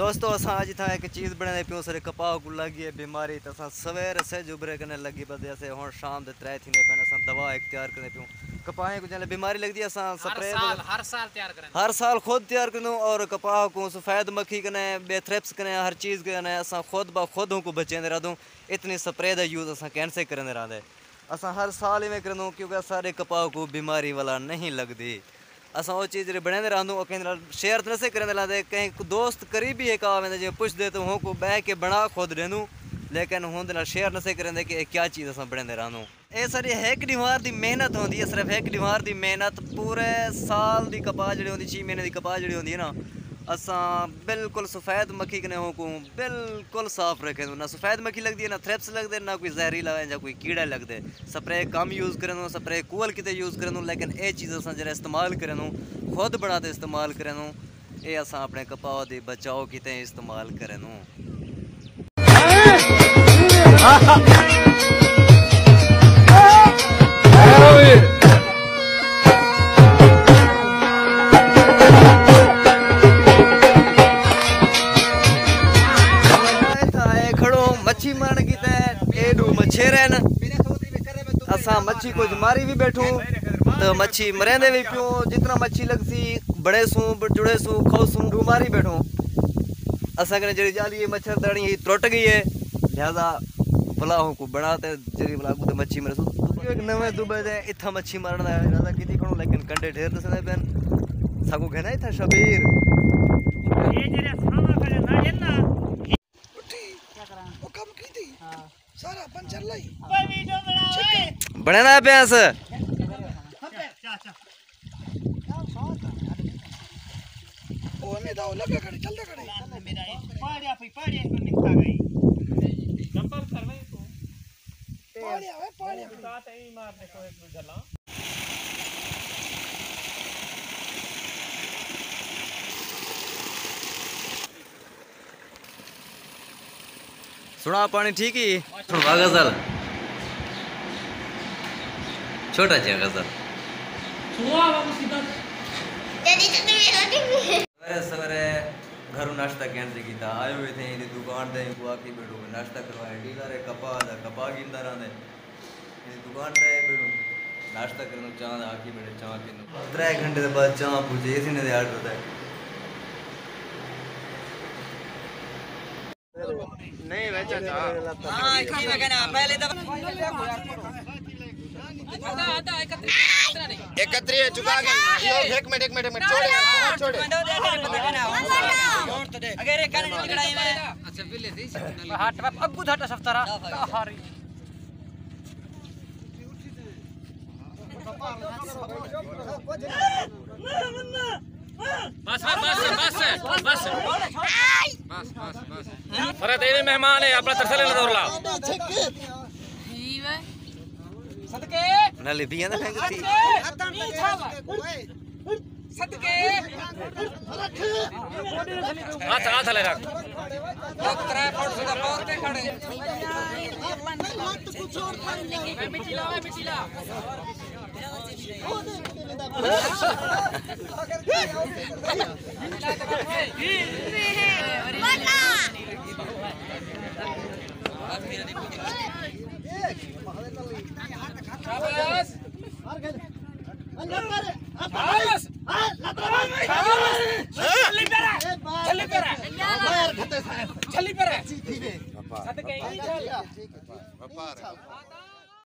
दोस्तों असां अज था एक चीज़ बनाने पियो सर कपाह को लगी है बीमारी तो असां सवेर से जुबरे करने लगी बदे असे हुण शाम दे 3 थींदे पैन असां दवा एक तैयार करने पियो कपाह को जले बीमारी लगदी है असां स्प्रे हर साल तैयार करन हर साल खुद तैयार करनो और कपाह को सफेद मक्खी कने बेथ्रेप्स कने हर चीज़ कने असां खुद ब खुद को बचेंदे रहदो इतनी स्प्रे दा यूज़ असां कैंसे करने रहंदे असां हर साल में करनो क्योंकि सारे कपाह को बीमारी वाला नहीं लगदी असां वो चीज़ बनाते रहूँ और कहीं शेयर तो नसे करें लाते कहीं दोस्त करीबी एक आवे जो पुछते तो हूँ को बह के बना खुद देनूँ लेकिन हूँ शेयर नसे करें कि क्या चीज़ असां बनाते रहूँ ये सारी एक दीवार की मेहनत होती है सिर्फ एक दीवार की मेहनत पूरे साल की कपाह जी होती 6 महीने की कपाह जी होती है ना असां बिल्कुल सफ़ेद मक्खी कने हो को बिल्कुल साफ रखें ना सफ़ेद मक्खी लगती है ना थ्रेप्स लगते ना कोई जहरीला या कोई कीड़ा लगते स्प्रे कम यूज़ करें स्प्रे कूल किते यूज़ करें लेकिन ये चीज़ असां जरा इस्तेमाल करें खुद बनाते इस्तेमाल करें ये असां अपने कपाह दी बचाव किते इस्तेमाल करें मच्छी मारन की मछेरे असां मच्छी कुछ मारी भी बैठूं तो मच्छी मरेंदे भी पियो जितना मच्छी लगसी बड़े सूं जुड़े सूं खौसूं मारी बैठूं असां कने जड़ी जाली मच्छरदानी त्रुट गई है लिहाजा फलाहों को बनाते जरी लागू तो मच्छी मरे एक नवे दुबई दे इथा मच्छी मारन दा इरादा कीती खणो लेकिन कंडे ढेर दसदे पेन सागो कहना इथा शबीर ये जरे सामा करे ना जन्ना सारा पंचर लाई वीडियो बनाओ बनेना प्यास ओ में दाव लगे खड़े चल दे खड़े मेरा पाड़िया को निकला गई चंपल कर भाई तू पाड़िया साथ ही मारने को एक जला सुना पानी ठीक ही थोड़ा गजल छोटा सा गजल सवेरे सवेरे घरों नाश्ता कैंसिल किया आए हुए थे दुकान दे को आके बैठो नाश्ता करवाए डीलर कपाह गिनदा रहंदे दुकान पे बैठो नाश्ता करनो चाह आके बैठे चाह पीनो 3 घंटे के बाद चाह पूछे इसी ने ऑर्डर होता है नहीं बेचा चाह हां की कहना पहले तो आधा 31 चुका गए यो एक मिनट छोड़ अगर एक कान निकड़ाई में अच्छा पहले से हाथ में अब्बू धाटा सफ्तारा हारी बस फरा देवी मेहमान है अपना तरसले न दौड़ला सदके नली बिया ना फेंकती सदके हाथ ले रख 3 फुट से पावर पे खड़े मिट्टी ला छली पर